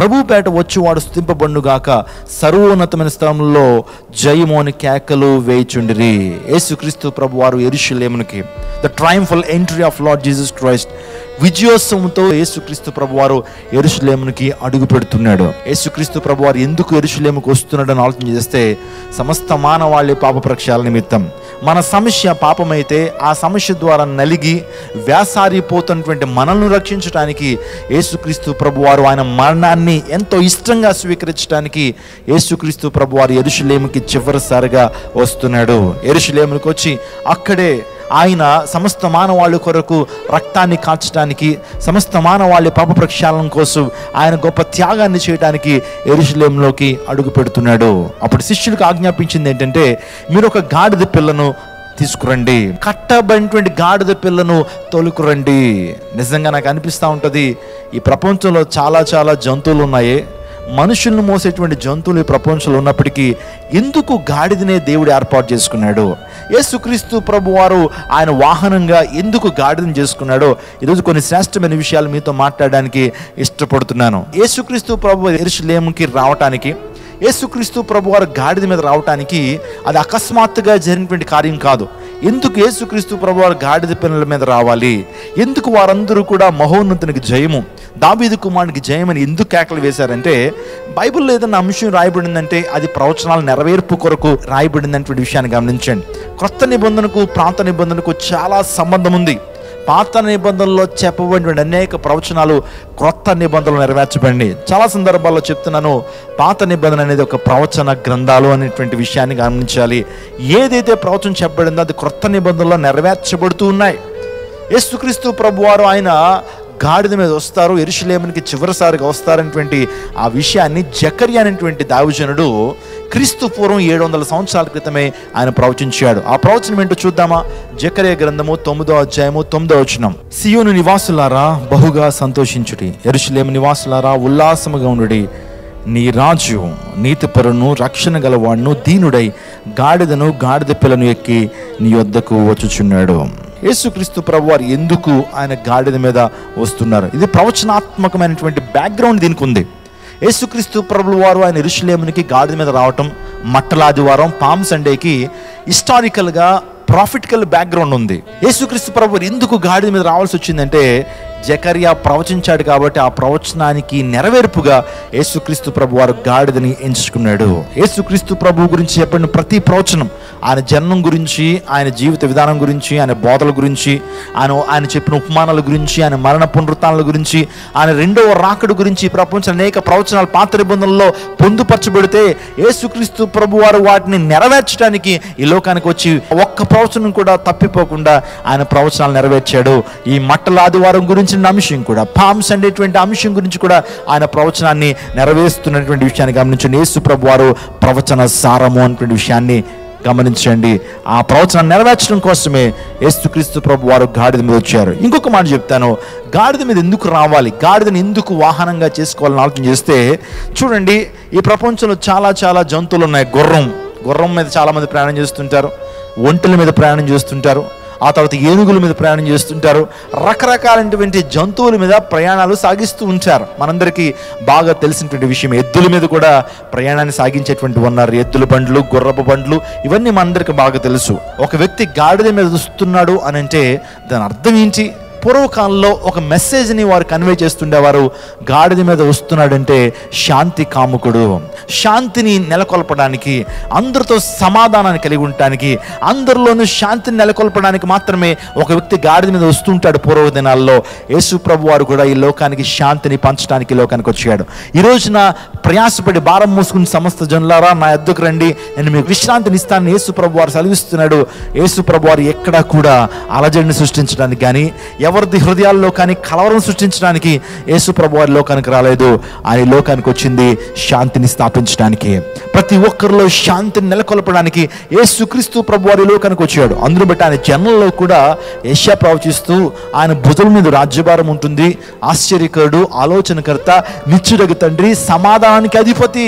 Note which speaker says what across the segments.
Speaker 1: ప్రభు పేట వచ్చి వాడు స్తుతింపబడునుగాక, సర్వోన్నతమైన స్థలంలో జయము అని కేకలు వేయుచుండిరి. యేసుక్రీస్తు ప్రభు వారు యెరూషలేమునికి, the triumphal entry of lord Jesus Christ, విజయోత్సవంతో యేసుక్రీస్తు ప్రభు వారు యెరూషలేమునికి అడుగు పెడుతున్నాడు. యేసుక్రీస్తు ప్రభు వారు ఎందుకు యెరూషలేముకు వస్తున్నాడు అని ఆలోచన చేస్తే, సమస్త మానవాళి పాప ప్రక్షాళన నిమిత్తం. మన సమస్య పాపమైతే ఆ సమస్య ద్వారా నలిగి వ్యాసారిపోతున్నటువంటి మనల్ని రక్షించడానికి యేసుక్రీస్తు ప్రభు వారు ఆయన మరణాన్ని ఎంతో ఇష్టంగా స్వీకరించడానికి యేసుక్రీస్తు ప్రభు వారు యెరూషలేముకి చివరిసారిగా వస్తున్నాడు. యెరూషలేముకి వచ్చి అక్కడే ఆయన సమస్త మానవాళి కొరకు రక్తాన్ని కాల్చడానికి, సమస్త మానవాళి పాప ప్రక్షాళన కోసం ఆయన గొప్ప త్యాగాన్ని చేయడానికి యెరూషలేములోకి అడుగు పెడుతున్నాడు. అప్పుడు శిష్యులకు ఆజ్ఞాపించింది ఏంటంటే, మీరు ఒక గాడిద పిల్లను తీసుకురండి, కట్టబడినటువంటి గాడిద పిల్లను తోలుకురండి. నిజంగా నాకు అనిపిస్తూ ఉంటుంది, ఈ ప్రపంచంలో చాలా చాలా జంతువులు ఉన్నాయి. మనుషులను మోసేటువంటి జంతువులు ఈ ప్రపంచంలో ఉన్నప్పటికీ ఎందుకు గాడిదనే దేవుడు ఏర్పాటు చేసుకున్నాడు? యేసుక్రీస్తు ప్రభు వారు ఆయన వాహనంగా ఎందుకు గాడిదను చేసుకున్నాడో ఈరోజు కొన్ని శ్రేష్టమైన విషయాలు మీతో మాట్లాడడానికి ఇష్టపడుతున్నాను. యేసుక్రీస్తు ప్రభు యెరూషలేముకి రావటానికి, యేసుక్రీస్తు ప్రభు వారు గాడిద మీద రావటానికి అది అకస్మాత్తుగా జరిగినటువంటి కార్యం కాదు. ఎందుకు యేసుక్రీస్తు ప్రభు వారు గాడిద పిల్లల మీద రావాలి? ఎందుకు వారందరూ కూడా మహోన్నతునికి జయము, దావీదు కుమారునికి జయమని ఎందుకు కేకలు వేశారంటే, బైబిల్లో ఏదైనా అంశం రాయబడిందంటే అది ప్రవచనాల నెరవేర్పు కొరకు రాయబడిందనేటువంటి విషయాన్ని గమనించండి. క్రొత్త నిబంధనకు పాత నిబంధనకు చాలా సంబంధం ఉంది. పాత నిబంధనలో చెప్పబడిన అనేక ప్రవచనాలు క్రొత్త నిబంధనలు నెరవేర్చబడి, చాలా సందర్భాల్లో చెప్తున్నాను, పాత నిబంధన అనేది ఒక ప్రవచన గ్రంథాలు అనేటువంటి విషయాన్ని గమనించాలి. ఏదైతే ప్రవచనం చెప్పబడిందో అది క్రొత్త నిబంధనలో నెరవేర్చబడుతూ ఉన్నాయి. యేసుక్రీస్తు ప్రభు వారు ఆయన గాడిద మీద వస్తారు, యెరూషలేమునికి చివరిసారిగా వస్తారనేటువంటి ఆ విషయాన్ని జకర్యా అనేటువంటి దైవజనుడు క్రీస్తు పూర్వం 700 సంవత్సరాల క్రితమే ఆయన ప్రవచించాడు. ఆ ప్రవచనం ఏంటో చూద్దామా? జకర్యా గ్రంథము 9వ అధ్యాయము 9వ వచనం. సియోను నివాసులారా బహుగా సంతోషించుడి, యెరూషలేము నివాసులారా ఉల్లాసముగా ఉండుడి. నీ రాజు నీతిపరును రక్షణ గలవాడును దీనుడై గాడిదను గాడిద పిల్లను ఎక్కి నీ వద్దకు వచ్చుచున్నాడు. యేసుక్రీస్తు ప్రభు వారు ఎందుకు ఆయన గాడిద మీద వస్తున్నారు? ఇది ప్రవచనాత్మకమైనటువంటి బ్యాక్గ్రౌండ్ దీనికి ఉంది. యేసుక్రీస్తు ప్రభు వారు ఆయన యెరూషలేమునికి గాడిద మీద రావటం, మట్టలాదివారం పామ్ సండేకి హిస్టారికల్గా ప్రాఫిటికల్ బ్యాక్గ్రౌండ్ ఉంది. యేసుక్రీస్తు ప్రభు వారు ఎందుకు గాడిద మీద రావాల్సి వచ్చిందంటే, జకర్యా ప్రవచించాడు కాబట్టి ఆ ప్రవచనానికి నెరవేర్పుగా యేసుక్రీస్తు ప్రభు వారు గాడిదని ఎంచుకున్నాడు. యేసుక్రీస్తు ప్రభు గురించి చెప్పిన ప్రతి ప్రవచనం, ఆయన జన్మం గురించి, ఆయన జీవిత విధానం గురించి, ఆయన బోధల గురించి, ఆయన చెప్పిన ఉపమానాల గురించి, ఆయన మరణ పునరుత్థానాల గురించి, ఆయన రెండవ రాకడ గురించి ప్రపంచం అనేక ప్రవచనాలు పాత నిబంధనలో పొందుపరచబడితే యేసుక్రీస్తు ప్రభు వారు వాటిని నెరవేర్చడానికి ఈ లోకానికి వచ్చి ఒక్క ప్రవచనం కూడా తప్పిపోకుండా ఆయన ప్రవచనాలు నెరవేర్చాడు. ఈ మట్టల ఆదివారం గురించి అంశం కూడా, పామ్స్ అనేటువంటి అంశం గురించి కూడా ఆయన ప్రవచనాన్ని నెరవేరుస్తున్నటువంటి విషయాన్ని గమనించండి. యేసు ప్రభు వారు ప్రవచన సారము అనేటువంటి విషయాన్ని గమనించండి. ఆ ప్రవచనాన్ని నెరవేర్చడం కోసమే యేసుక్రీస్తు ప్రభు వారు గాడిద మీద వచ్చారు. ఇంకొక మాట చెప్తాను, గాడిద మీద ఎందుకు రావాలి, గాడిదని ఎందుకు వాహనంగా చేసుకోవాలని ఆలోచన చేస్తే, చూడండి ఈ ప్రపంచంలో చాలా చాలా జంతువులు ఉన్నాయి. గుర్రం మీద చాలామంది ప్రయాణం చేస్తుంటారు, ఒంటెల మీద ప్రయాణం చేస్తుంటారు, ఆ తర్వాత ఏనుగుల మీద ప్రయాణం చేస్తుంటారు, రకరకాలైనటువంటి జంతువుల మీద ప్రయాణాలు సాగిస్తూ ఉంటారు. మనందరికీ బాగా తెలిసినటువంటి విషయం, ఎద్దుల మీద కూడా ప్రయాణాన్ని సాగించేటువంటి ఉన్నారు. ఎద్దుల బండ్లు, గుర్రపు బండ్లు, ఇవన్నీ మనందరికీ బాగా తెలుసు. ఒక వ్యక్తి గాడిద మీద వస్తున్నాడు అని అంటే దాని అర్థం ఏంటి? పూర్వకాలంలో ఒక మెసేజ్ని వారు కన్వే చేస్తుండేవారు. గాడిద మీద వస్తున్నాడంటే శాంతి కాముకుడు, శాంతిని నెలకొల్పడానికి, అందరితో సమాధానాన్ని కలిగి ఉండటానికి, అందరిలోనూ శాంతిని నెలకొల్పడానికి మాత్రమే ఒక వ్యక్తి గాడిద మీద వస్తుంటాడు. పూర్వ దినాల్లో యేసు ప్రభు వారు కూడా ఈ లోకానికి శాంతిని పంచడానికి లోకానికి వచ్చాడు. ఈ రోజున ప్రయాసపడి భారం మోసుకుని సమస్త జనులారా నా యొద్దకు రండి, నేను మీకు విశ్రాంతిని ఇస్తానని యేసు ప్రభు వారు సెలవిస్తున్నాడు. యేసు ప్రభు వారు ఎక్కడా కూడా అలజడిని సృష్టించడానికి కానీ, ఎవరిది హృదయాల్లో కానీ కలవరం సృష్టించడానికి యేసు ప్రభు వారి లోకానికి రాలేదు. ఆయన లోకానికి వచ్చింది శాంతిని స్థాపించడానికి, ప్రతి ఒక్కరిలో శాంతిని నెలకొల్పడానికి యేసుక్రీస్తు ప్రభు వారి లోకానికి వచ్చాడు. అందును బట్టి ఆయన జన్మలో కూడా యెషయా ప్రవచిస్తూ ఆయన భుజం మీద రాజ్యభారం ఉంటుంది, ఆశ్చర్యకరుడు, ఆలోచనకర్త, నిత్యుడగు తండ్రి, సమాధానానికి అధిపతి.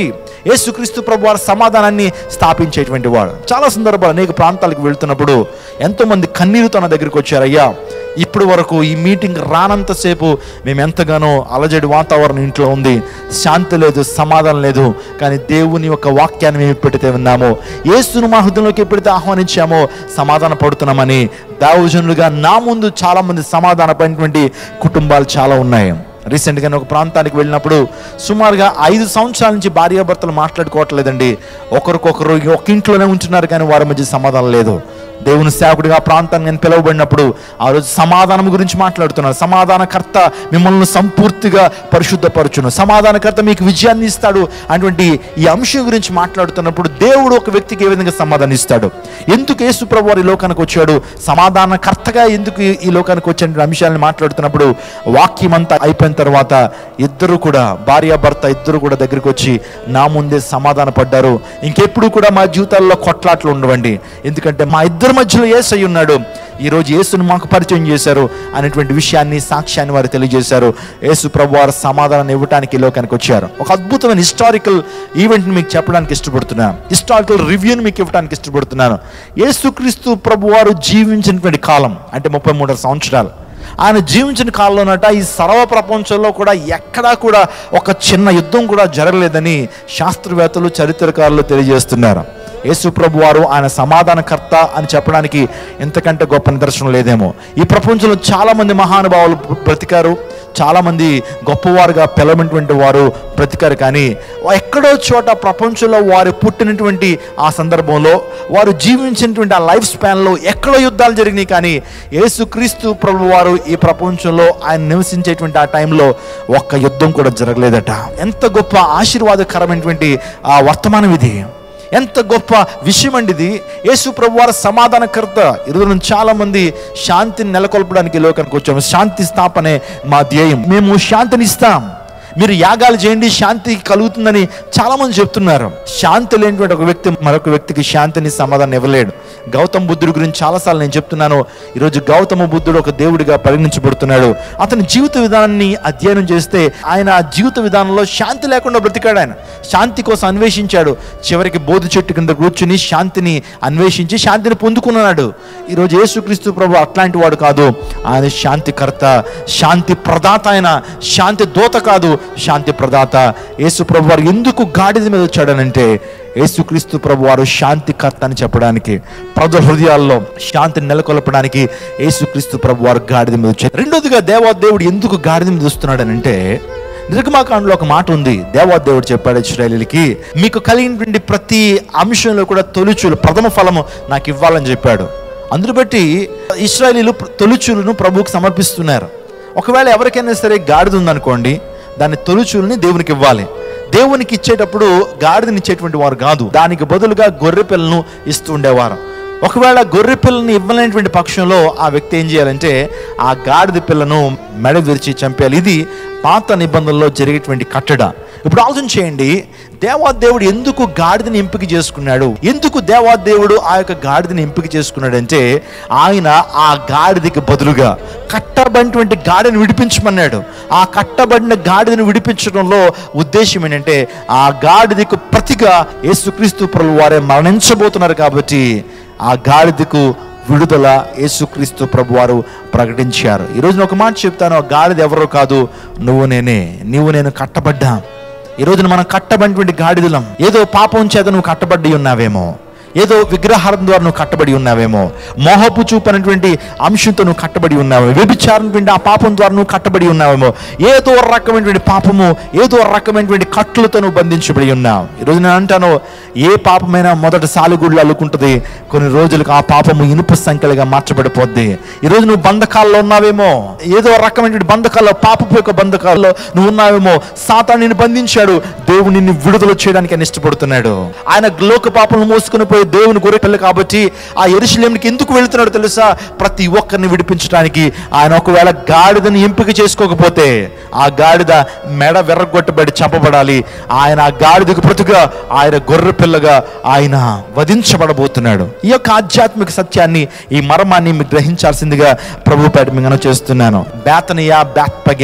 Speaker 1: యేసుక్రీస్తు ప్రభు వారి సమాధానాన్ని స్థాపించేటువంటి వాడు. చాలా సందర్భాలు అనేక ప్రాంతాలకు వెళ్తున్నప్పుడు ఎంతోమంది కన్నీరుతో నా దగ్గరికి వచ్చారు, అయ్యా ఇప్పుడు వరకు ఈ మీటింగ్ రానంతసేపు మేము ఎంతగానో అలజడి వాతావరణం ఇంట్లో ఉంది, శాంతి లేదు, సమాధానం లేదు. కానీ దేవుని యొక్క వాక్యాన్ని మేము ఎప్పుడైతే విన్నామో, యేసును మా హృదయంలోకి ఎప్పుడైతే ఆహ్వానించామో సమాధాన పడుతున్నామని దైవజనులుగా నా ముందు చాలామంది సమాధాన పడినటువంటి కుటుంబాలు చాలా ఉన్నాయి. రీసెంట్గా ఒక ప్రాంతానికి వెళ్ళినప్పుడు సుమారుగా 5 సంవత్సరాల నుంచి భార్యాభర్తలు మాట్లాడుకోవట్లేదండి. ఒకరికొకరు ఒక ఇంట్లోనే ఉంటున్నారు, కానీ వారి మధ్య సమాధానం లేదు. దేవుని సేవకుడిగా ప్రాంతాన్ని నేను పిలువబడినప్పుడు ఆ రోజు సమాధానం గురించి మాట్లాడుతున్నాను. సమాధానకర్త మిమ్మల్ని సంపూర్తిగా పరిశుద్ధపరచును, సమాధానకర్త మీకు విజయాన్ని ఇస్తాడు అటువంటి ఈ అంశం గురించి మాట్లాడుతున్నప్పుడు దేవుడు ఒక వ్యక్తికి ఏ విధంగా సమాధానం ఇస్తాడు, ఎందుకు యేసు ప్రభువు వారు ఈ లోకానికి వచ్చాడు, సమాధానకర్తగా ఎందుకు ఈ లోకానికి వచ్చే అంశాలను మాట్లాడుతున్నప్పుడు వాక్యం అంతా అయిపోయిన తర్వాత ఇద్దరు కూడా, భార్యాభర్త ఇద్దరు కూడా దగ్గరికి వచ్చి నా ముందే సమాధాన పడ్డారు. ఇంకెప్పుడు కూడా మా జీవితాల్లో కొట్లాట్లు ఉండవండి, ఎందుకంటే మా ఇద్దరి మధ్యలో యేసు ఉన్నాడు, ఈరోజు యేసును మాకు పరిచయం చేశారు అనేటువంటి విషయాన్ని, సాక్ష్యాన్ని వారు తెలియజేశారు. యేసు ప్రభు వారు సమాధానం ఇవ్వడానికి ఈ లోకానికి వచ్చారు. ఒక అద్భుతమైన హిస్టారికల్ ఈవెంట్ని మీకు చెప్పడానికి ఇష్టపడుతున్నాను, హిస్టారికల్ రివ్యూని మీకు ఇవ్వడానికి ఇష్టపడుతున్నాను. యేసుక్రీస్తు ప్రభు వారు జీవించినటువంటి కాలం అంటే 33 సంవత్సరాలు. ఆయన జీవించిన కాలంలోనట ఈ సర్వ ప్రపంచంలో కూడా ఎక్కడా కూడా ఒక చిన్న యుద్ధం కూడా జరగలేదని శాస్త్రవేత్తలు, చరిత్రకారులు తెలియజేస్తున్నారు. యేసు ప్రభు వారు ఆయన సమాధానకర్త అని చెప్పడానికి ఎంతకంటే గొప్ప నిదర్శనం లేదేమో. ఈ ప్రపంచంలో చాలామంది మహానుభావులు బ్రతికారు, చాలామంది గొప్పవారుగా పిలవనటువంటి వారు బ్రతికారు, కానీ ఎక్కడో చోట ప్రపంచంలో వారు పుట్టినటువంటి ఆ సందర్భంలో, వారు జీవించినటువంటి ఆ లైఫ్ స్పాన్లో ఎక్కడో యుద్ధాలు జరిగినాయి, కానీ యేసుక్రీస్తు ప్రభు వారు ఈ ప్రపంచంలో ఆయన నివసించేటువంటి ఆ టైంలో ఒక్క యుద్ధం కూడా జరగలేదట. ఎంత గొప్ప ఆశీర్వాదకరమైనటువంటి ఆ వర్తమానం ఇది, ఎంత గొప్ప విషయం అండి ఇది. యేసు ప్రభు వారు సమాధానకర్త. ఈరోజు చాలా మంది శాంతిని నెలకొల్పడానికి లోకానికి వచ్చాము. శాంతి స్థాపనే మా ధ్యేయం, మేము శాంతిని ఇస్తాం, మీరు యాగాలు చేయండి శాంతి కలుగుతుందని చాలామంది చెప్తున్నారు. శాంతి లేనిటువంటి ఒక వ్యక్తి మరొక వ్యక్తికి శాంతిని, సమాధానం ఇవ్వలేడు. గౌతమ బుద్ధుడి గురించి చాలాసార్లు నేను చెప్తున్నాను. ఈరోజు గౌతమ బుద్ధుడు ఒక దేవుడిగా పరిగణించబడుతున్నాడు. అతని జీవిత విధానాన్ని అధ్యయనం చేస్తే ఆయన జీవిత విధానంలో శాంతి లేకుండా బ్రతికాడు. ఆయన శాంతి కోసం అన్వేషించాడు, చివరికి బోధి చెట్టు కింద కూర్చుని శాంతిని అన్వేషించి శాంతిని పొందుకున్నాడు. ఈరోజు యేసుక్రీస్తు ప్రభు అట్లాంటి వాడు కాదు, ఆయన శాంతికర్త, శాంతి ప్రదాత. ఆయన శాంతి దూత కాదు, శాంతి ప్రదాత. యేసు ప్రభు వారు ఎందుకు గాడిద మీద వచ్చాడనంటే యేసుక్రీస్తు ప్రభు వారు శాంతికర్త అని చెప్పడానికి, ప్రజల హృదయాల్లో శాంతిని నెలకొల్పడానికి యేసుక్రీస్తు ప్రభు వారు గాడిద మీద వచ్చారు. రెండోదిగా దేవాదేవుడు ఎందుకు గాడిద మీద వస్తున్నాడనంటే, నిర్గమాకాండలో ఒక మాట ఉంది. దేవాదేవుడు చెప్పాడు ఇశ్రాయేలీయులకి, మీకు కలిగినటువంటి ప్రతి అంశంలో కూడా తొలిచూలు, ప్రథమ ఫలము నాకు ఇవ్వాలని చెప్పాడు. అందును బట్టి ఇశ్రాయేలీయులు తొలిచూలును ప్రభువుకు సమర్పిస్తున్నారు. ఒకవేళ ఎవరికైనా సరే గాడిద ఉందనుకోండి, దాని తొలిచూలుని దేవునికి ఇవ్వాలి. దేవునికి ఇచ్చేటప్పుడు గాడిదని ఇచ్చేటువంటి వారు కాదు, దానికి బదులుగా గొర్రె పిల్లను ఇస్తూ ఉండేవారు. ఒకవేళ గొర్రె పిల్లని ఇవ్వలేనటువంటి పక్షంలో ఆ వ్యక్తి ఏం చేయాలంటే ఆ గాడిద పిల్లను మెడ విరిచి చంపేయాలి. ఇది పాత నిబంధనలో జరిగేటువంటి కట్టడ. ఇప్పుడు ఆలోచన చేయండి, దేవాదేవుడు ఎందుకు గాడిదని ఎంపిక చేసుకున్నాడు? ఎందుకు దేవాదేవుడు ఆ యొక్క గాడిదని ఎంపిక చేసుకున్నాడంటే, ఆయన ఆ గాడిదకి బదులుగా కట్టబడినటువంటి గాడిని విడిపించమన్నాడు. ఆ కట్టబడిన గాడిదని విడిపించడంలో ఉద్దేశం ఏంటంటే, ఆ గాడిదకు ప్రతిగా యేసుక్రీస్తు ప్రభువు వారే మరణించబోతున్నారు కాబట్టి ఆ గాడిదకు విడుదల యేసుక్రీస్తు ప్రభు వారు ప్రకటించారు. ఈరోజు ఒక మాట చెప్తాను, గాడిద ఎవరో కాదు, నువ్వు నేనే. నీవు నేను కట్టబడ్డా. ఈరోజు మనం కట్టబడినటువంటి గాడిదలం. ఏదో పాపం చేత నువ్వు కట్టబడి ఉన్నావేమో, ఏదో విగ్రహారం ద్వారా నువ్వు కట్టబడి ఉన్నావేమో, మోహపు చూపనటువంటి అంశంతో నువ్వు కట్టబడి ఉన్నావేమో, వ్యభిచారం ఆ పాపం ద్వారా నువ్వు కట్టబడి ఉన్నావేమో, ఏదో రకమైనటువంటి పాపము, ఏదో రకమైనటువంటి కట్లతో నువ్వు బంధించబడి ఉన్నావు. ఈరోజు నేను అంటాను, ఏ పాపమైనా మొదట సాలుగుళ్ళు అల్లుకుంటుంది, కొన్ని రోజులకు ఆ పాపము ఇనుప సంఖ్యలుగా మార్చబడిపోద్ది. ఈరోజు నువ్వు బంధకాల్లో ఉన్నావేమో, ఏదో రకమైనటువంటి బంధకాల్లో, పాపపు యొక్క బంధకాల్లో నువ్వు ఉన్నావేమో. సాతాను నిన్ను బంధించాడు, దేవుడు నిన్ను విడుదల చేయడానికి ఆయన ఇష్టపడుతున్నాడు. ఆయన లోక పాపలను మోసుకుని పోయి దేవుని గొర్రె పిల్ల కాబట్టి ఆ యెరూషలేముకి ఎందుకు వెళుతున్నాడు తెలుసా? ప్రతి ఒక్కరిని విడిపించడానికి. ఆయన ఒకవేళ గాడిదని ఎంపిక చేసుకోకపోతే ఆ గాడిద మెడ విర్రగొట్టబడి చంపబడాలి. ఆయన ఆ గాడిదకు ప్రతిగా ఆయన గొర్రె పిల్లగా ఆయన వధించబడబోతున్నాడు. ఈ యొక్క ఆధ్యాత్మిక సత్యాన్ని, ఈ మర్మాన్ని మీకు గ్రహించాల్సిందిగా ప్రభు పేట మీకు చేస్తున్నాను. బేతనియా, బేత్పగే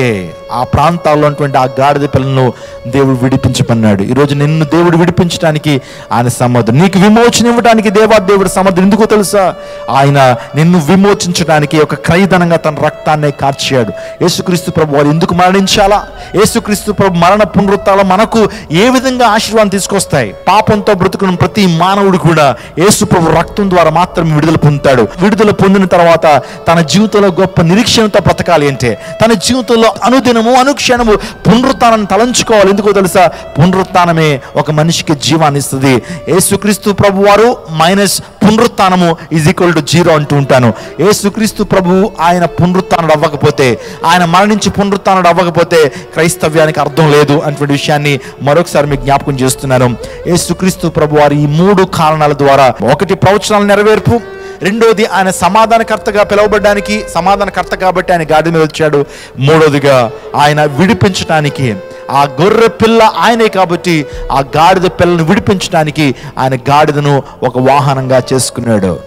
Speaker 1: ఆ ప్రాంతాల్లో ఉన్నటువంటి ఆ గాడిద పిల్లను దేవుడు విడిపించమన్నాడు. ఈరోజు నిన్ను దేవుడు విడిపించడానికి ఆయన సమర్థుడు. నీకు విమోచన ఇవ్వడానికి దేవుడు సమర్థుడు. ఎందుకో తెలుసా? ఆయన నిన్ను విమోచించడానికి ఒక క్రయధనంగా తన రక్తాన్ని కార్చాడు. యేసుక్రీస్తు ప్రభు వారు ఎందుకు మరణించాలా? యేసుక్రీస్తు ప్రభు మరణ పునరుత్థానాలు మనకు ఏ విధంగా ఆశీర్వాదం తీసుకొస్తాయి? పాపంతో బ్రతుకున్న ప్రతి మానవుడు కూడా యేసు ప్రభు రక్తం ద్వారా మాత్రమే విడుదల పొందుతాడు. విడుదల పొందిన తర్వాత తన జీవితంలో గొప్ప నిరీక్షణతో బ్రతకాలి అంటే తన జీవితంలో అనుదినము అనుక్షణము పునరుత్థానాన్ని తలంచుకోవాలి. ఎందుకో తెలుసా? పునరుత్థానమే ఒక మనిషికి జీవాన్ని ఇస్తుంది. యేసుక్రీస్తు ప్రభు వారు మైనస్ పునరుత్థానము ఈజ్ ఈక్వల్ టు 0 అంటూ ఉంటాను. యేసుక్రీస్తు ప్రభు ఆయన పునరుత్థానుడు అవ్వకపోతే, ఆయన మరణించి పునరుత్థానుడు అవ్వకపోతే క్రైస్తవ్యానికి అర్థం లేదు అటువంటి విషయాన్ని మరొకసారి మీకు జ్ఞాపకం చేస్తున్నాను. యేసుక్రీస్తు ప్రభు వారు ఈ 3 కారణాల ద్వారా, ఒకటి ప్రవచనాల నెరవేర్పు, రెండోది ఆయన సమాధానకర్తగా పిలువబడ్డానికి, సమాధానకర్త కాబట్టి ఆయన గాడిద మీద వచ్చాడు. మూడోదిగా ఆయన విడిపించడానికి, ఆ గొర్రె పిల్ల ఆయనే కాబట్టి ఆ గాడిద పిల్లను విడిపించడానికి ఆయన గాడిదను ఒక వాహనంగా చేసుకున్నాడు.